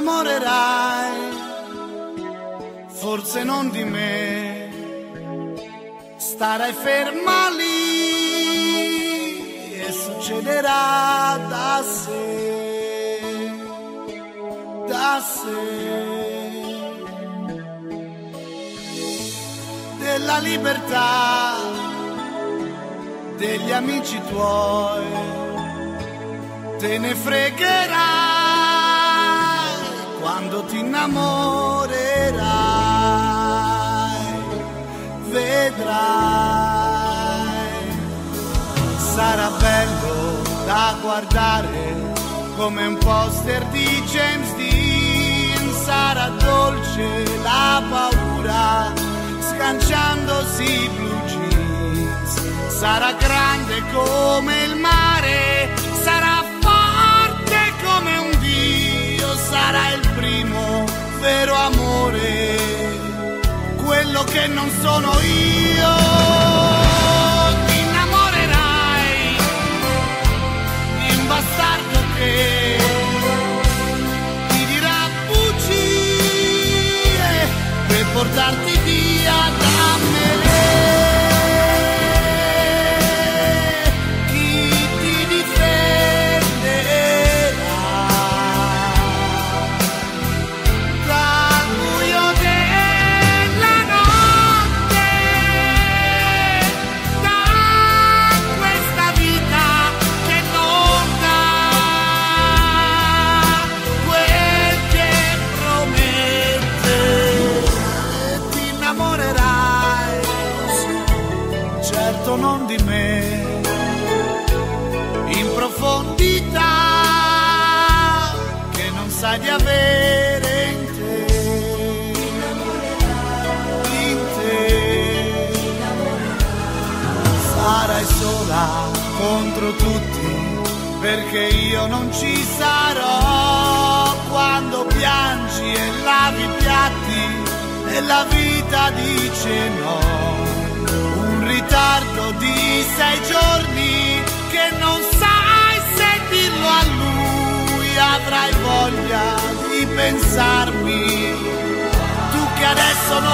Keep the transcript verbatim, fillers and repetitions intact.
innamorerai, forse non di me, starai ferma lì e succederà da sé, da sé. Della libertà degli amici tuoi te ne fregherai quando ti innamorerai, vedrai. Sarà bello da guardare come un poster di James Dean, sarà dolce la paura sganciandosi i blue jeans, sarà grande come il mare, sarà forte come un dio, sarà il primo vero amore, quello che non sono io. Ti innamorerai di un bastardo che ti dirà bugie per portarti via da me. Non di me, in profondità che non sai di avere in te, in te. Sarai sola contro tutti perché io non ci sarò quando piangi e lavi i piatti e la vita dice no. Ritardo di sei giorni che non sai se dirlo a lui, avrai voglia di pensarmi, tu che adesso non